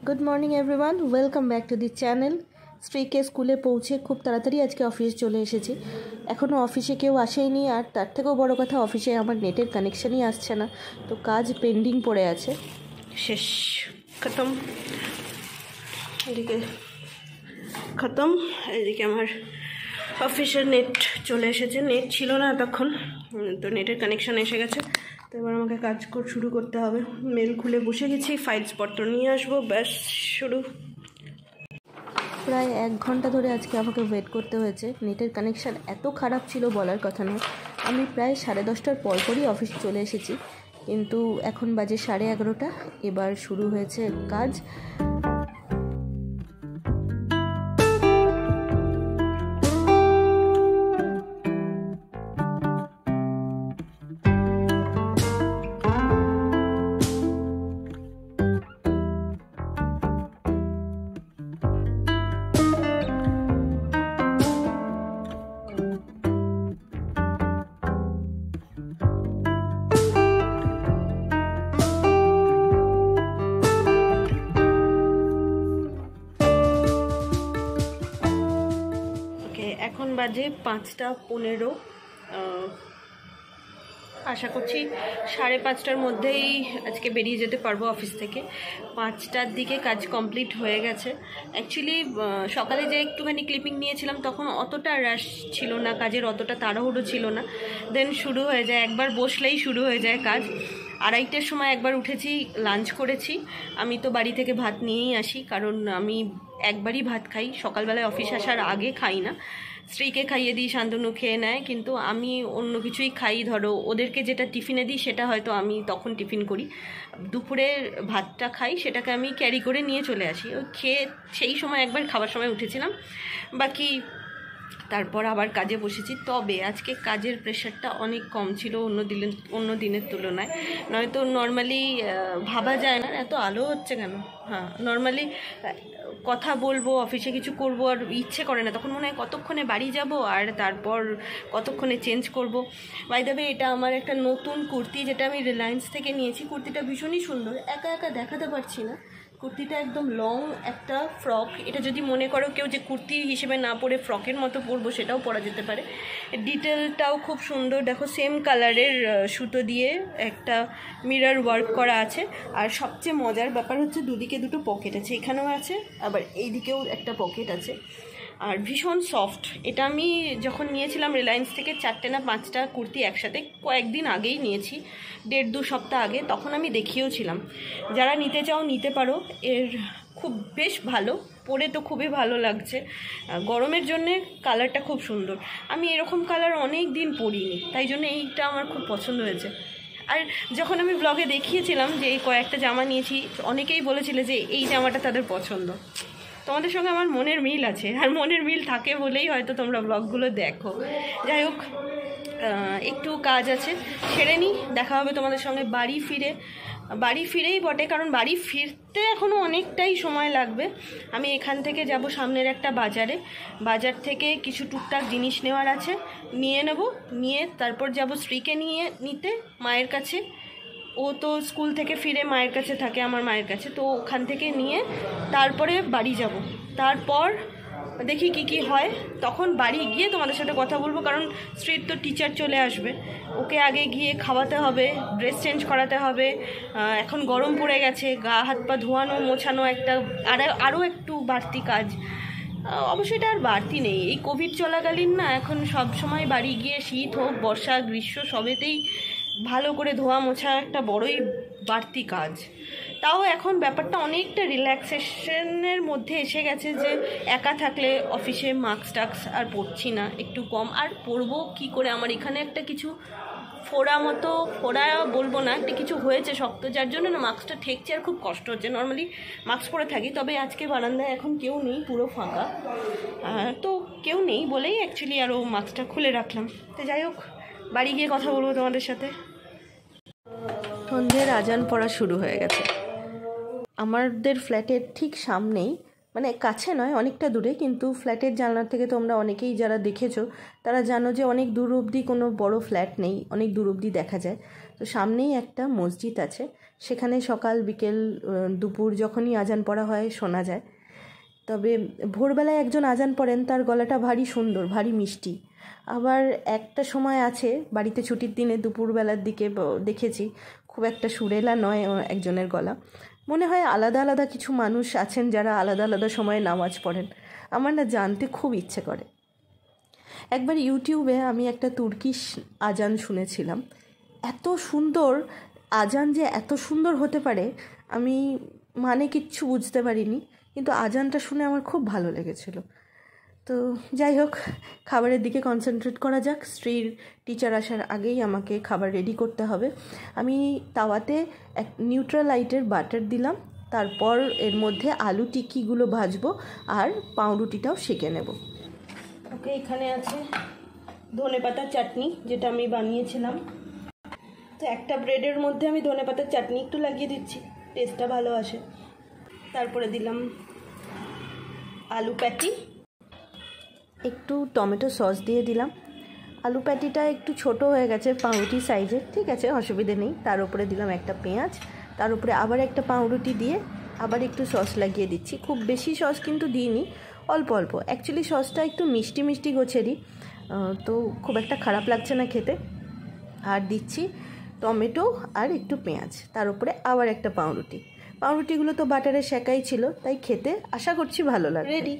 Good morning everyone, welcome back to the channel. শ্রীকে স্কুলে পৌঁছে খুব তাড়াতাড়ি আজকে অফিস চলে এসেছি। এখনও অফিসে কেউ আসেনি, আর তার থেকেও বড় কথা অফিসে আমার নেটের কানেকশানই আসছে না, তো কাজ পেন্ডিং পড়ে আছে। শেষ খতম, এদিকে খতম, এদিকে আমার অফিসের নেট চলে এসেছে। নেট ছিল না এতক্ষণ, তো নেটের কানেকশান এসে গেছে। তো এবার আমাকে কাজ শুরু করতে হবে। মেল খুলে বসে গেছি, ফাইলসপত্র নিয়ে আসবো, ব্যাস শুরু। প্রায় 1 ঘন্টা ধরে আজকে আমাকে ওয়েট করতে হয়েছে। নেটের কানেকশান এত খারাপ ছিল বলার কথা নয়। আমি প্রায় 10:30টার পরপরই অফিস চলে এসেছি, কিন্তু এখন বাজে 11:30। এবার শুরু হয়েছে কাজ। এখন বাজে 5:15। আশা করছি 5:30টার মধ্যেই আজকে বেরিয়ে যেতে পারবো অফিস থেকে। 5টার দিকে কাজ কমপ্লিট হয়ে গেছে। অ্যাকচুয়ালি সকালে যে একটুখানি ক্লিপিং নিয়েছিলাম তখন অতটা রাশ ছিল না, কাজের অতটা তাড়াহুড়ো ছিল না। দেন শুরু হয়ে যায়, একবার বসলেই শুরু হয়ে যায় কাজ। 2:30টার সময় একবার উঠেছি, লাঞ্চ করেছি। আমি তো বাড়ি থেকে ভাত নিয়েই আসি, কারণ আমি একবারই ভাত খাই, সকালবেলায় অফিস আসার আগে খাই না। স্ত্রীকে খাইয়ে দিই, শান্তনু খেয়ে নেয়, কিন্তু আমি অন্য কিছুই খাই। ধরো ওদেরকে যেটা টিফিনে দিই সেটা হয়তো আমি তখন টিফিন করি। দুপুরের ভাতটা খাই, সেটাকে আমি ক্যারি করে নিয়ে চলে আসি। ওই খেয়ে সেই সময় একবার খাবার সময় উঠেছিলাম, বাকি তারপর আবার কাজে বসেছি। তবে আজকে কাজের প্রেশারটা অনেক কম ছিল অন্য দিনের তুলনায়। নয়তো নর্মালি ভাবা যায় না এত আলো হচ্ছে কেন। হ্যাঁ, নর্মালি কথা বলবো, অফিসে কিছু করব, আর ইচ্ছে করে না। তখন মনে হয় কতক্ষণে বাড়ি যাব আর তারপর কতক্ষণে চেঞ্জ করব। বাই দ্য ওয়ে, এটা আমার একটা নতুন কুর্তি, যেটা আমি রিলায়েন্স থেকে নিয়েছি। কুর্তিটা ভীষণই সুন্দর, একা একা দেখাতে পারছি না। কুর্তিটা একদম লং একটা ফ্রক। এটা যদি মনে করো কেউ যে কুর্তি হিসেবে না পরে ফ্রকের মতো পরবো, সেটাও পরা যেতে পারে। ডিটেলটাও খুব সুন্দর, দেখো সেম কালারের সুতো দিয়ে একটা মিরর ওয়ার্ক করা আছে। আর সবচেয়ে মজার ব্যাপার হচ্ছে দুদিকে দুটো পকেট আছে, এখানেও আছে আবার এই দিকেও একটা পকেট আছে। আর ভীষণ সফট। এটা আমি যখন নিয়েছিলাম রিলায়েন্স থেকে 4টে না 5টা কুর্তি একসাথে কয়েকদিন আগেই নিয়েছি, 1.5-2 সপ্তাহ আগে। তখন আমি দেখিয়েওছিলাম। যারা নিতে চাও নিতে পারো, এর খুব বেশ ভালো, পরে তো খুবই ভালো লাগছে। গরমের জন্যে কালারটা খুব সুন্দর। আমি এরকম কালার অনেক দিন পরিনি, তাই জন্য এইটা আমার খুব পছন্দ হয়েছে। আর যখন আমি ব্লগে দেখিয়েছিলাম যে এই কয়েকটা জামা নিয়েছি, অনেকেই বলেছিল যে এই জামাটা তাদের পছন্দ। তোমাদের সঙ্গে আমার মনের মিল আছে, আর মনের মিল থাকে বলেই হয়তো তোমরা ব্লগগুলো দেখো। যাই হোক, একটু কাজ আছে, সেরে নিই, দেখা হবে তোমাদের সঙ্গে বাড়ি ফিরেই বটে, কারণ বাড়ি ফিরতে এখনও অনেকটাই সময় লাগবে। আমি এখান থেকে যাব সামনের একটা বাজার থেকে কিছু টুকটাক জিনিস নেওয়ার আছে, নিয়ে তারপর যাব স্ত্রীকে নিতে মায়ের কাছে। ও তো স্কুল থেকে ফিরে মায়ের কাছে থাকে, আমার মায়ের কাছে, তো ওখান থেকে নিয়ে তারপরে বাড়ি যাব। তারপর দেখি কি হয়, তখন বাড়ি গিয়ে তোমাদের সাথে কথা বলবো। কারণ স্ত্রীর তো টিচার চলে আসবে, ওকে আগে গিয়ে খাওয়াতে হবে, ড্রেস চেঞ্জ করাতে হবে। এখন গরম পড়ে গেছে, গা হাত পা ধোয়ানো মোছানো একটা আরও একটু বাড়তি কাজ। অবশ্যই এটা আর বাড়তি নেই, এই কোভিড চলাকালীন না, এখন সব সময় বাড়ি গিয়ে শীত হোক বর্ষা গ্রীষ্ম সবেতেই ভালো করে ধোয়া মোছা একটা বড়ই বাড়তি কাজ। তাও এখন ব্যাপারটা অনেকটা রিল্যাক্সেশনের মধ্যে এসে গেছে, যে একা থাকলে অফিসে মাস্ক আর পরছি না, একটু কম। আর পরবো কি করে, আমার এখানে একটা কিছু ফোড়া বলবো না, একটা কিছু হয়েছে শক্ত, যার জন্য না মাস্কটা ঠেকছে আর খুব কষ্ট হচ্ছে। নর্মালি মাস্ক পরে থাকি, তবে আজকে বারান্দায় এখন কেউ নেই, পুরো ফাঁকা। তো কেউ নেই বলেই অ্যাকচুয়ালি আরও মাস্কটা খুলে রাখলাম। তো যাই হোক, বাড়ি গিয়ে কথা বলবো তোমাদের সাথে। সন্ধ্যের আজান পড়া শুরু হয়ে গেছে। আমাদের ফ্ল্যাটের ঠিক সামনেই মানে কাছে নয়, অনেকটা দূরে, কিন্তু ফ্ল্যাটের জানলার থেকে তোমরা অনেকেই যারা দেখেছো তারা জানো যে অনেক দূর অবধি কোনো বড় ফ্ল্যাট নেই, অনেক দূর অবধি দেখা যায়। তো সামনেই একটা মসজিদ আছে, সেখানে সকাল বিকেল দুপুর যখনই আজান পড়া হয় শোনা যায়। তবে ভোরবেলায় একজন আজান পড়েন, তার গলাটা ভারী সুন্দর, ভারী মিষ্টি। আবার একটা সময় আছে বাড়িতে ছুটির দিনে দুপুরবেলার দিকে দেখেছি, খুব একটা সুরেলা নয় একজনের গলা। মনে হয় আলাদা আলাদা কিছু মানুষ আছেন যারা আলাদা আলাদা সময়ে নামাজ পড়েন। আমার না জানতে খুব ইচ্ছে করে। একবার ইউটিউবে আমি একটা তুর্কিশ আজান শুনেছিলাম, এত সুন্দর আজান যে এত সুন্দর হতে পারে আমি মানে কিচ্ছু বুঝতে পারিনি, কিন্তু আজানটা শুনে আমার খুব ভালো লেগেছিল। তো যাই হোক, খাবারের দিকে কনসেন্ট্রেট করা যাক। স্ত্রীর টিচার আসার আগেই আমাকে খাবার রেডি করতে হবে। আমি তাওয়াতে এক নিউট্রাল লাইটের বাটার দিলাম, তারপর এর মধ্যে আলু টিক্কিগুলো ভাজবো আর পাউরুটিটাও সেঁকে নেব। ওকে, এখানে আছে ধনেপাতার চাটনি, যেটা আমি বানিয়েছিলাম। তো একটা ব্রেডের মধ্যে আমি ধনেপাতার চাটনি একটু লাগিয়ে দিচ্ছি, টেস্টটা ভালো আসে। তারপরে দিলাম আলু প্যাটি, একটু টমেটো সস দিয়ে দিলাম। আলু প্যাটিটা একটু ছোট হয়ে গেছে পাউরুটি সাইজের, ঠিক আছে, অসুবিধে নেই। তার উপরে দিলাম একটা পেঁয়াজ, তার উপরে আবার একটা পাউরুটি দিয়ে আবার একটু সস লাগিয়ে দিচ্ছি। খুব বেশি সস কিন্তু দিইনি, অল্প অল্প। অ্যাকচুয়ালি সসটা একটু মিষ্টি মিষ্টি গোছেরই, তো খুব একটা খারাপ লাগছে না খেতে। আর দিচ্ছি টমেটো আর একটু পেঁয়াজ, তার উপরে আবার একটা পাউরুটি। পাউরুটিগুলো তো বাটারে সেকাই ছিল, তাই খেতে আশা করছি ভালো লাগবে। রেডি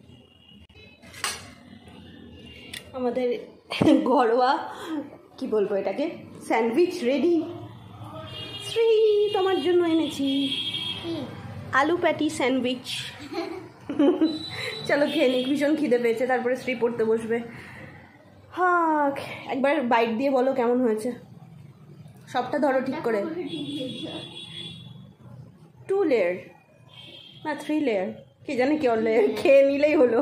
আমাদের ঘরোয়া, কি বলবো এটাকে, স্যান্ডউইচ রেডি। শ্রী, তোমার জন্য এনেছি আলু প্যাটি স্যান্ডউইচ। চলো খেয়ে নিক, ভীষণ খিদে পেয়েছে, তারপরে শ্রী পড়তে বসবে। হ্যাঁ, একবার বাইট দিয়ে বলো কেমন হয়েছে। সবটা ধরো ঠিক করে। 2 লেয়ার না 3 লেয়ার, কে জানে কেমন লেয়ার, খেয়ে নিলেই হলো।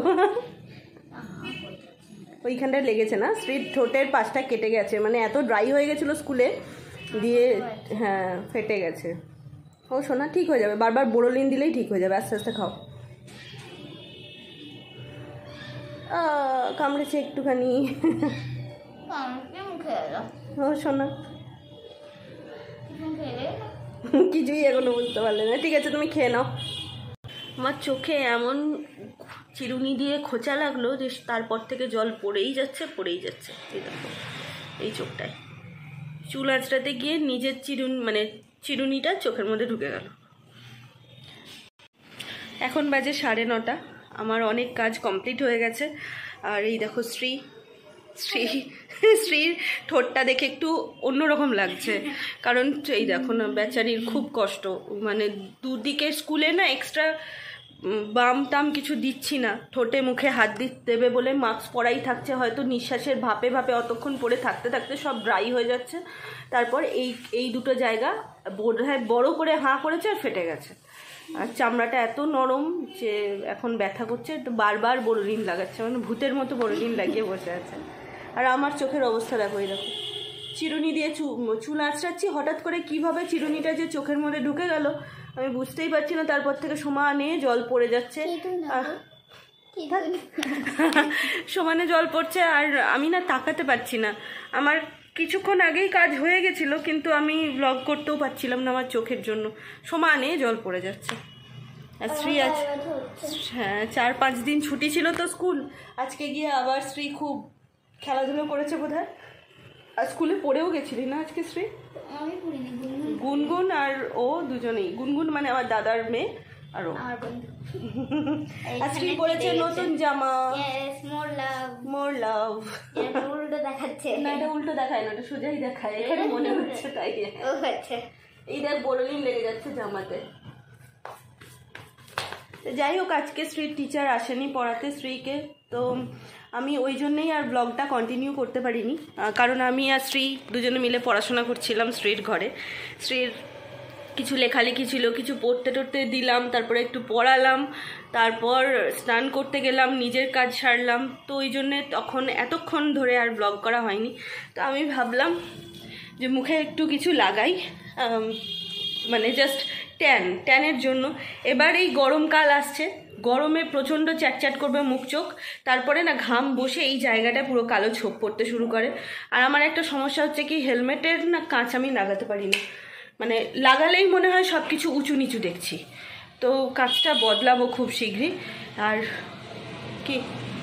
ওইখানটায় লেগেছে না, স্ট্রিট ঠোঁটের পাশটা কেটে গেছে, মানে এত ড্রাই হয়ে গেছিলো স্কুলে দিয়ে, হ্যাঁ ফেটে গেছে। ও শোনা, ঠিক হয়ে যাবে, বারবার বোরোলিন দিলেই ঠিক হয়ে যাবে, আস্তে আস্তে খাও। কামড়েছে একটুখানি। ও শোনা, কিছুই এখনো বুঝতে পারলে না, ঠিক আছে তুমি খেয়ে নাও। আমার চোখে এমন চিরুনি দিয়ে খোঁচা লাগলো যে তারপর থেকে জল পড়েই যাচ্ছে পড়েই যাচ্ছে। এই দেখো, এই চোখটায় চুল আঁচড়াতে গিয়ে নিজের চিরুনিটা চোখের মধ্যে ঢুকে গেল। এখন বাজে 9:30, আমার অনেক কাজ কমপ্লিট হয়ে গেছে। আর এই দেখো শ্রীর ঠোঁটটা দেখে একটু অন্যরকম লাগছে, কারণ এই দেখো না, বেচারির খুব কষ্ট, মানে দুদিকে স্কুলে না এক্সট্রা বাম টাম কিছু দিচ্ছি না, ঠোঁটে মুখে হাত দেবে বলে মাস্ক পরাই থাকছে, হয়তো নিঃশ্বাসের ভাপে ভাপে অতক্ষণ পরে থাকতে থাকতে সব ড্রাই হয়ে যাচ্ছে। তারপর এই দুটো জায়গা বোধহয় বড় করে হাঁ করেছে আর ফেটে গেছে। আর চামড়াটা এত নরম যে এখন ব্যথা করছে, তো বারবার বোরোলিন লাগাচ্ছে, মানে ভূতের মতো বোরোলিন লাগিয়ে বসে আছে। আর আমার চোখের অবস্থা দেখো, এই দেখো, চিরুনি দিয়ে চুল আঁচড়াচ্ছি, হঠাৎ করে কিভাবে চিরুনিটা যে চোখের মধ্যে ঢুকে গেল আমি বুঝতেই পারছি না। তারপর থেকে সমানে জল পড়ে যাচ্ছে, সমানে জল পড়ছে, আর আমি না তাকাতে পারছি না। আমার কিছুক্ষণ আগেই কাজ হয়ে গেছিলো, কিন্তু আমি ব্লগ করতেও পারছিলাম না আমার চোখের জন্য, সমানে জল পড়ে যাচ্ছে। আর শ্রী আজ, হ্যাঁ 4-5 দিন ছুটি ছিল তো স্কুল, আজকে গিয়ে আবার শ্রী খুব খেলাধুলো করেছে বোধহয়। আর স্কুলে পড়েও গেছিলি না আজকে শ্রী? গুনগুন আর ও দুজনেই, গুনগুন মানে আমার দাদার মেয়ে আর ও। আর শ্রী পড়েছে নতুন জামা, মোর লাভ। উল্টো দেখাচ্ছে না, এটা উল্টো দেখায় না, এটা সোজাই দেখায়, এখানে মনে হচ্ছে তাই। এই দেখ বোরোলিন লেগে যাচ্ছে জামাতে। যাই হোক, আজকে শ্রীর টিচার আসেনি পড়াতে শ্রীকে, তো আমি ওই জন্যই আর ব্লগটা কন্টিনিউ করতে পারিনি, কারণ আমি আর শ্রী দুজনে মিলে পড়াশোনা করছিলাম শ্রীর ঘরে। শ্রীর কিছু লেখালেখি ছিল, কিছু পড়তে টড়তে দিলাম, তারপরে একটু পড়ালাম, তারপর স্নান করতে গেলাম, নিজের কাজ সারলাম, তো ওই জন্যে তখন এতক্ষণ ধরে আর ব্লগ করা হয়নি। তো আমি ভাবলাম যে মুখে একটু কিছু লাগাই, মানে জাস্ট ট্যানের জন্য। এবার এই গরমকাল আসছে, গরমে প্রচণ্ড চ্যাটচ্যাট করবে মুখ চোখ, তারপরে না ঘাম বসে এই জায়গাটা পুরো কালো ছোপ পড়তে শুরু করে। আর আমার একটা সমস্যা হচ্ছে কি, হেলমেটের না কাঁচ আমি লাগাতে পারি না, মানে লাগালেই মনে হয় সব কিছু উঁচু নিচু দেখছি। তো কাঁচটা বদলাবো খুব শীঘ্রই। আর কি,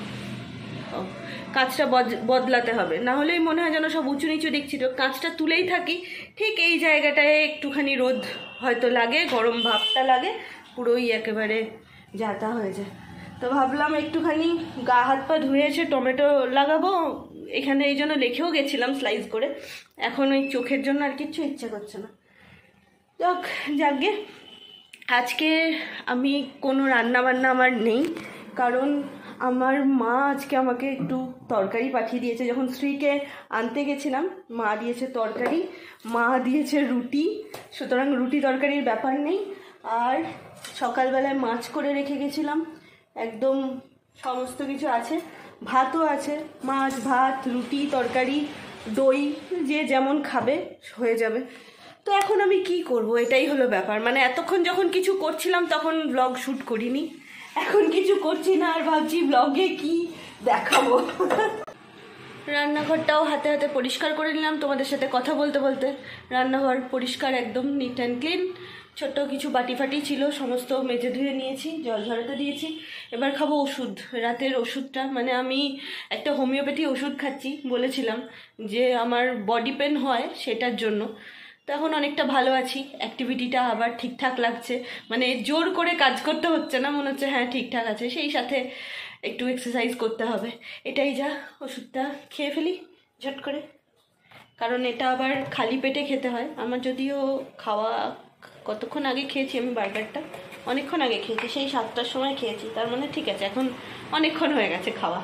কাঁচটা বদলাতে হবে, না হলেই মনে হয় যেন সব উঁচু নিচু দেখছি। তো কাঁচটা তুলেই থাকি, ঠিক এই জায়গাটায় একটুখানি রোদ হয়তো লাগে, গরম ভাবটা লাগে, পুরোই একেবারে যাতা হয়ে যায়। তো ভাবলাম একটুখানি গা হাত পা ধুয়ে এসে টমেটো লাগাবো এখানে, এই জন্য রেখেও গেছিলাম স্লাইস করে। এখন ওই চোখের জন্য আর কিচ্ছু ইচ্ছা করছে না। যাকে আজকে আমি কোনো রান্নাবান্না আমার নেই, কারণ আমার মা আজকে আমাকে একটু তরকারি পাঠিয়ে দিয়েছে। যখন শ্রীকে আনতে গেছিলাম মা দিয়েছে তরকারি, মা দিয়েছে রুটি, সুতরাং রুটি তরকারির ব্যাপার নেই। আর সকালবেলায় মাছ করে রেখে গেছিলাম, একদম সমস্ত কিছু আছে, ভাতও আছে, মাছ ভাত রুটি তরকারি দই, যে যেমন খাবে হয়ে যাবে। তো এখন আমি কি করব, এটাই হলো ব্যাপার। মানে এতক্ষণ যখন কিছু করছিলাম তখন ব্লগ শ্যুট করিনি, এখন কিছু করছি না আর ভাবছি ব্লগে কি দেখাবো। রান্নাঘরটাও হাতে হাতে পরিষ্কার করে নিলাম তোমাদের সাথে কথা বলতে বলতে। রান্নাঘর পরিষ্কার, একদম নিট অ্যান্ড ক্লিন। ছোট্ট কিছু বাটি ফাটি ছিল, সমস্ত মেজে ধুয়ে নিয়েছি, জল ঝরাতে দিয়েছি। এবার খাবো ওষুধ, রাতের ওষুধটা। মানে আমি একটা হোমিওপ্যাথি ওষুধ খাচ্ছি, বলেছিলাম যে আমার বডি পেন হয় সেটার জন্য। তো এখন অনেকটা ভালো আছি, অ্যাক্টিভিটিটা আবার ঠিকঠাক লাগছে, মানে জোর করে কাজ করতে হচ্ছে না, মনে হচ্ছে হ্যাঁ ঠিকঠাক আছে। সেই সাথে একটু এক্সারসাইজ করতে হবে, এটাই যা। ওষুধটা খেয়ে ফেলি ঝট করে, কারণ এটা আবার খালি পেটে খেতে হয়। আমার যদিও খাওয়া কতক্ষণ আগে খেয়েছি আমি, বার্গারটা অনেকক্ষণ আগে খেয়েছি, সেই 7টার সময় খেয়েছি, তার মানে ঠিক আছে এখন অনেকক্ষণ হয়ে গেছে খাওয়া।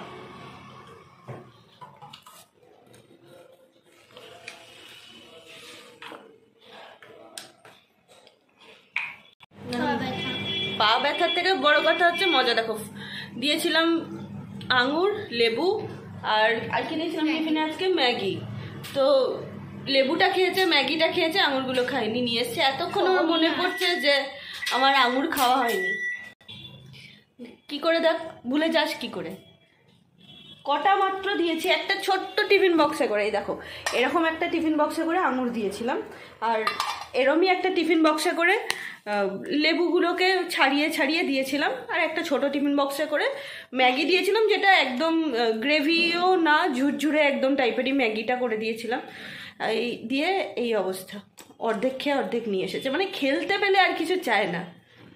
পা ব্যথার থেকে বড় কথা হচ্ছে মজা দেখো, দিয়েছিলাম আঙুর লেবু আর কি দিয়েছিলাম টিফিনে আজকে, ম্যাগি। তো লেবুটা খেয়েছে, ম্যাগিটা খেয়েছে, আঙুরগুলো খাইনি, নিয়ে এসছে। এতক্ষণ আমার মনে পড়ছে যে আমার আঙুর খাওয়া হয়নি। কি করে দেখ, ভুলে যাস কি করে? কটা মাত্র দিয়েছি, একটা ছোট্ট টিফিন বক্সে করে, এই দেখো এরকম একটা টিফিন বক্সে করে আঙুর দিয়েছিলাম, আর এরমই একটা টিফিন বক্সে করে লেবুগুলোকে ছাড়িয়ে ছাড়িয়ে দিয়েছিলাম, আর একটা ছোট টিফিন বক্সে করে ম্যাগি দিয়েছিলাম, যেটা একদম গ্রেভিও না, ঝুরঝুরে একদম টাইপেরই ম্যাগিটা করে দিয়েছিলাম। এই দিয়ে এই অবস্থা, অর্ধেক খেয়ে অর্ধেক নিয়ে এসেছে। মানে খেলতে পেলে আর কিছু চায় না।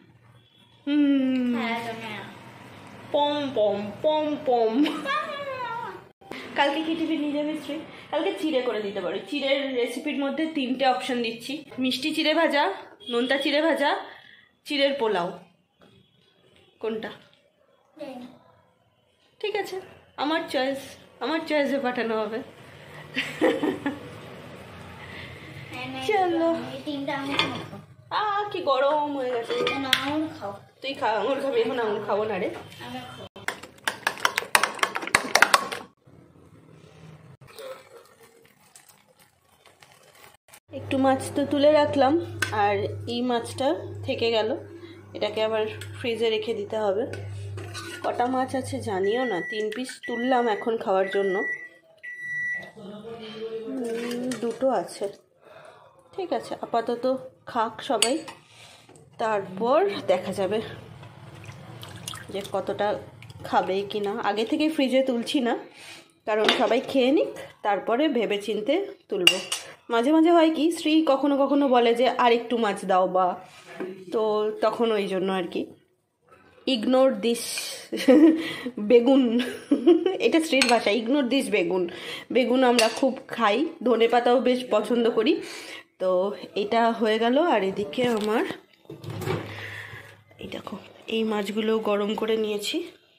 পম পম পম পম। কালকে কি টিফিন নিয়ে যাবে শ্রী? কালকে চিড়ে করে দিতে পারো। চিড়ের রেসিপির মধ্যে 3টে অপশন দিচ্ছি, মিষ্টি চিড়ে ভাজা, নোনতা চিড়ে ভাজা, চিড়ের পোলাও। কোনটা? ঠিক আছে, আমার চয়েস, আমার চয়েসে পাঠানো হবে। চলো, কি গরম হয়ে গেছে। তুই খা, আঙুর খাবি? এখন আঙুর খাবো না রে। একটু মাছ তো তুলে রাখলাম, আর এই মাছটা থেকে গেল, এটাকে আবার ফ্রিজে রেখে দিতে হবে। কটা মাছ আছে জানিও না, 3 পিস তুললাম এখন খাওয়ার জন্য, 2টো আছে। ঠিক আছে, আপাতত খাক সবাই, তারপর দেখা যাবে যে কতটা খাবে কি না। আগে থেকে ফ্রিজে তুলছি না, কারণ সবাই খেয়ে নিক, তারপরে ভেবে চিনতে তুলব। মাঝে মাঝে হয় কি, শ্রী কখনো কখনো বলে যে আর একটু মাছ দাও, বা তো তখন ওই জন্য আর কি। ইগনোর দিস বেগুন, এটা শ্রীর ভাষা, ইগনোর দিস বেগুন। বেগুন আমরা খুব খাই, ধনে পাতাও বেশ পছন্দ করি। তো এটা হয়ে গেল, আর এদিকে আমার এই দেখো এই মাছগুলো গরম করে নিয়েছি।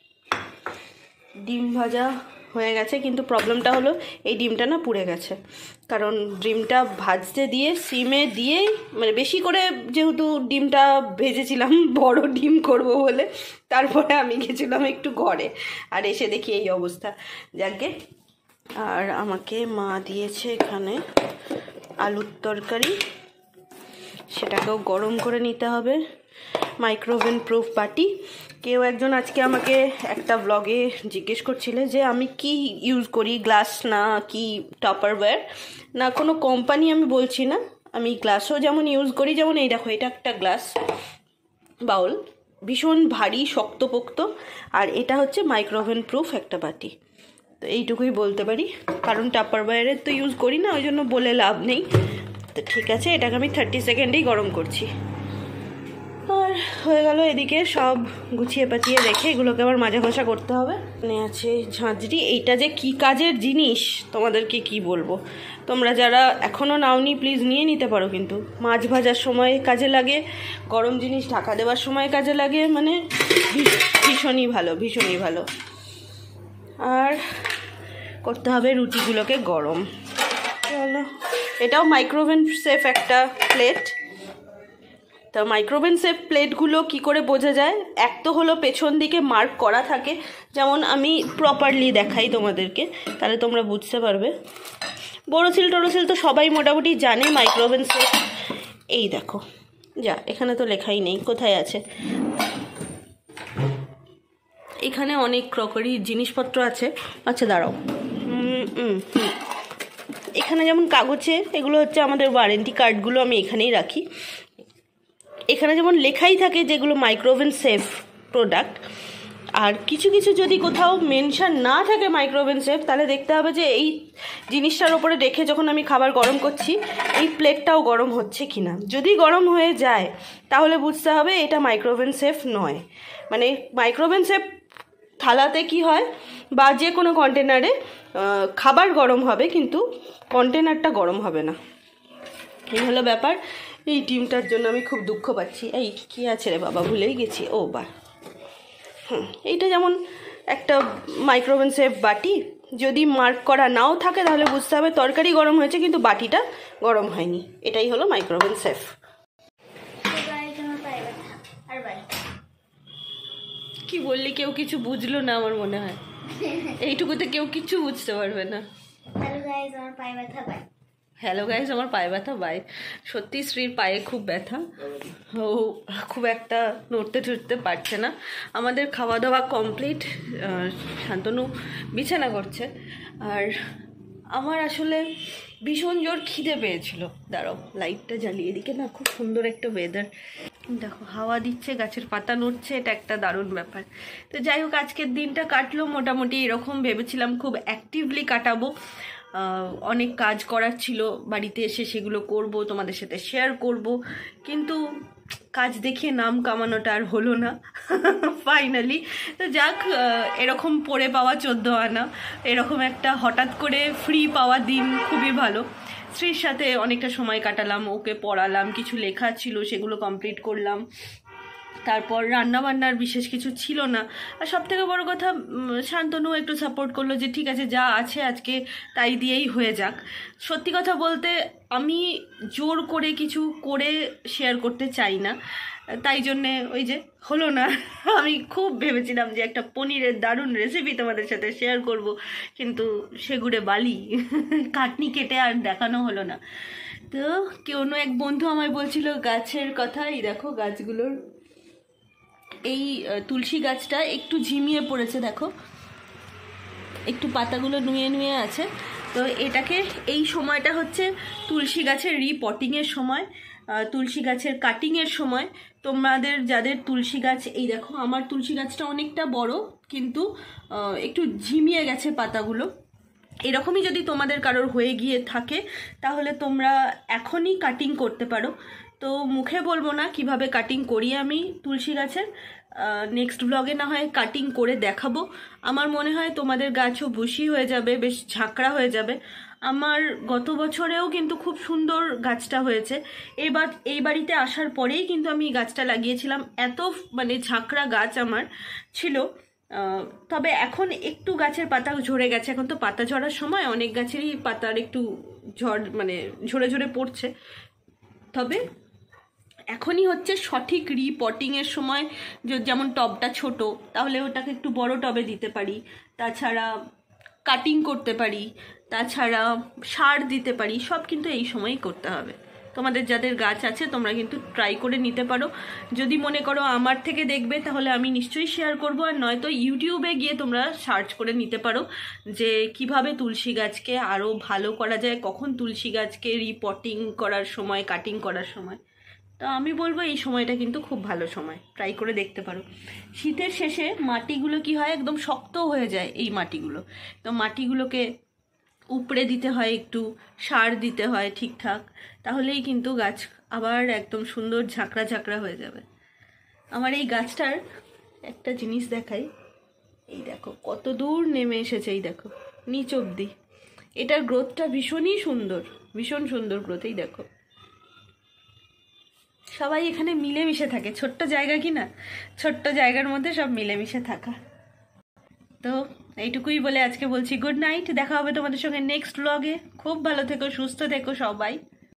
ডিম ভাজা হয়ে গেছে, কিন্তু প্রবলেমটা হলো এই ডিমটা না পুড়ে গেছে, কারণ ডিমটা ভাজতে দিয়ে সিমে দিয়েই, মানে বেশি করে যেহেতু ডিমটা ভেজেছিলাম, বড় ডিম করব বলে, তারপরে আমি গেছিলাম একটু ঘরে, আর এসে দেখি এই অবস্থা। যাকে, আর আমাকে মা দিয়েছে এখানে আলুর তরকারি, সেটাকেও গরম করে নিতে হবে। মাইক্রোওভেন প্রুফ বাটি। কেউ একজন আজকে আমাকে একটা ব্লগে জিজ্ঞেস করছিলে যে আমি কি ইউজ করি, গ্লাস না কি টাপারওয়্যার না কোনো কোম্পানি। আমি বলছি না, আমি গ্লাসও যেমন ইউজ করি, যেমন এই দেখো এটা একটা গ্লাস বাউল, ভীষণ ভারী শক্তপোক্ত, আর এটা হচ্ছে মাইক্রোওভেন প্রুফ একটা বাটি। তো এইটুকুই বলতে পারি, কারণ টাপারওয়্যারের তো ইউজ করি না, ওই জন্য বলে লাভ নেই। তো ঠিক আছে, এটাকে আমি 30 সেকেন্ডেই গরম করছি। আর হয়ে গেল, এদিকে সব গুছিয়ে পাতিয়ে রেখে এগুলোকে আবার মাজা ঘষা করতে হবে। মানে আছে ঝাঁঝরি, এইটা যে কি কাজের জিনিস তোমাদেরকে কি বলবো। তোমরা যারা এখনও নাওনি প্লিজ নিয়ে নিতে পারো, কিন্তু মাছ ভাজার সময় কাজে লাগে, গরম জিনিস ঢাকা দেওয়ার সময় কাজে লাগে, মানে ভীষণই ভালো, ভীষণই ভালো। আর করতে হবে রুটিগুলোকে গরম। চলো, এটাও মাইক্রোওভেন সেফ একটা প্লেট। তো মাইক্রোওভেন সেফ প্লেটগুলো কি করে বোঝা যায়? এক তো হলো পেছন দিকে মার্ক করা থাকে, যেমন আমি প্রপারলি দেখাই তোমাদেরকে, তাহলে তোমরা বুঝতে পারবে। বড়োসিল টরোসিল তো সবাই মোটামুটি জানে মাইক্রোওভেন সেফ। এই দেখো, যা এখানে তো লেখাই নেই, কোথায় আছে? এখানে অনেক ক্রকারি জিনিসপত্র আছে। আচ্ছা দাঁড়াও, এখানে যেমন কাগজে, এগুলো হচ্ছে আমাদের ওয়ারেন্টি কার্ডগুলো, আমি এখানেই রাখি। এখানে যেমন লেখাই থাকে যেগুলো মাইক্রোওভেন সেফ প্রোডাক্ট, আর কিছু কিছু যদি কোথাও মেনশন না থাকে মাইক্রোওভেন সেফ, তাহলে দেখতে হবে যে এই জিনিসটার ওপরে রেখে যখন আমি খাবার গরম করছি, এই প্লেটটাও গরম হচ্ছে কি না। যদি গরম হয়ে যায় তাহলে বুঝতে হবে এটা মাইক্রোওভেন সেফ নয়। মানে মাইক্রোওভেন সেফ থালাতে কি হয়, বা যে কোনো কন্টেনারে খাবার গরম হবে, কিন্তু কন্টেনারটা গরম হবে না। এই হলো ব্যাপার। এই ডিমটার জন্য আমি খুব দুঃখ পাচ্ছি। এই কি আছে রে বাবা, ভুলেই গেছি। ও বা এইটা যেমন একটা মাইক্রোওভেন সেফ বাটি, যদি মার্ক করা নাও থাকে তাহলে বুঝতে হবে তরকারি গরম হয়েছে কিন্তু বাটিটা গরম হয়নি। এটাই হলো মাইক্রোওভেন সেফ। কি বললি, কেউ কিছু বুঝলো না আমার মনে হয়। এইটুকুতে কেউ কিছু বুঝতে পারবে না। হ্যালো গাইজ, আমার পায়ে ব্যথা বাই। সত্যি শ্রীর পায়ে খুব ব্যথা, ও খুব একটা নড়তে টড়তে পারছে না। আমাদের খাওয়া দাওয়া কমপ্লিট, শান্তনু বিছানা করছে, আর আমার আসলে ভীষণ জোর খিদে পেয়েছিল। দাঁড়াও লাইটটা জ্বালিয়ে, দিকে না খুব সুন্দর একটা ওয়েদার, দেখো হাওয়া দিচ্ছে, গাছের পাতা নড়ছে, এটা একটা দারুণ ব্যাপার। তো যাই হোক, আজকের দিনটা কাটলো মোটামুটি এরকম। ভেবেছিলাম খুব অ্যাক্টিভলি কাটাবো, অনেক কাজ করার ছিল বাড়িতে এসে, সেগুলো করব, তোমাদের সাথে শেয়ার করব, কিন্তু কাজ দেখিয়ে নাম কামানোটা আর হলো না ফাইনালি। তো যাক, এরকম পড়ে পাওয়া 14 আনা, এরকম একটা হঠাৎ করে ফ্রি পাওয়া দিন খুবই ভালো। শ্রীর সাথে অনেকটা সময় কাটালাম, ওকে পড়ালাম, কিছু লেখা ছিল সেগুলো কমপ্লিট করলাম। তারপর রান্নাবান্নার বিশেষ কিছু ছিল না। আর সব থেকে বড়ো কথা, শান্তনু একটু সাপোর্ট করলো যে ঠিক আছে যা আছে আজকে তাই দিয়েই হয়ে যাক। সত্যি কথা বলতে আমি জোর করে কিছু করে শেয়ার করতে চাই না, তাই জন্যে ওই যে হলো না। আমি খুব ভেবেছিলাম যে একটা পনিরের দারুণ রেসিপি তোমাদের সাথে শেয়ার করব, কিন্তু সেগুড়ে বালি, কাটনি কেটে আর দেখানো হলো না। তো কোনো এক বন্ধু আমায় বলছিল গাছের কথা, এই দেখো গাছগুলোর, এই তুলসী গাছটা একটু ঝিমিয়ে পড়েছে, দেখো একটু পাতাগুলো নুয়ে নুয়ে আছে। তো এটাকে, এই সময়টা হচ্ছে তুলসী গাছের রিপটিংয়ের সময়, তুলসী গাছের কাটিংয়ের সময়। তোমাদের যাদের তুলসী গাছ, এই দেখো আমার তুলসী গাছটা অনেকটা বড়, কিন্তু একটু ঝিমিয়ে গেছে পাতাগুলো। এরকমই যদি তোমাদের কারোর হয়ে গিয়ে থাকে তাহলে তোমরা এখনই কাটিং করতে পারো। তো মুখে বলবো না কিভাবে কাটিং করি আমি তুলসী গাছের, নেক্সট ব্লগে না হয় কাটিং করে দেখাবো। আমার মনে হয় তোমাদের গাছও বুশি হয়ে যাবে, বেশ ঝাঁকড়া হয়ে যাবে। আমার গত বছরেও কিন্তু খুব সুন্দর গাছটা হয়েছে। এবার এই বাড়িতে আসার পরেই কিন্তু আমি গাছটা লাগিয়েছিলাম, এত মানে ঝাঁকড়া গাছ আমার ছিল। তবে এখন একটু গাছের পাতা ঝরে গেছে, এখন তো পাতা ঝরার সময়, অনেক গাছেরই পাতার একটু মানে ঝরে ঝরে পড়ছে। তবে এখনই হচ্ছে সঠিক রিপটিংয়ের সময়। যেমন টবটা ছোট, তাহলে ওটাকে একটু বড় টবে দিতে পারি, তাছাড়া কাটিং করতে পারি, তাছাড়া সার দিতে পারি, সব কিন্তু এই সময়ই করতে হবে। তোমাদের যাদের গাছ আছে তোমরা কিন্তু ট্রাই করে নিতে পারো। যদি মনে করো আমার থেকে দেখবে তাহলে আমি নিশ্চয়ই শেয়ার করব, আর নয়তো ইউটিউবে গিয়ে তোমরা সার্চ করে নিতে পারো যে কিভাবে তুলসী গাছকে আরও ভালো করা যায়, কখন তুলসী গাছকে রিপটিং করার সময়, কাটিং করার সময়। তো আমি বলবো এই সময়টা কিন্তু খুব ভালো সময়, ট্রাই করে দেখতে পারো। শীতের শেষে মাটিগুলো কি হয়, একদম শক্ত হয়ে যায় এই মাটিগুলো। তো মাটিগুলোকে উপড়ে দিতে হয়, একটু সার দিতে হয় ঠিকঠাক, তাহলেই কিন্তু গাছ আবার একদম সুন্দর ঝাঁকড়া ঝাঁকড়া হয়ে যাবে। আমার এই গাছটার একটা জিনিস দেখাই, এই দেখো কত দূর নেমে এসেছে, এই দেখো নিচ অব্দি। এটার গ্রোথটা ভীষণই সুন্দর, ভীষণ সুন্দর গ্রোথ। এই দেখো সবাই এখানে মিলেমিশে থাকে, ছোট্ট জায়গা কি না, ছোট্ট জায়গার মধ্যে সব মিলেমিশে থাকা। তো এইটুকুই বলে আজকে বলছি গুড নাইট, দেখা হবে তোমাদের সঙ্গে নেক্সট ব্লগে। খুব ভালো থেকো, সুস্থ থেকো সবাই।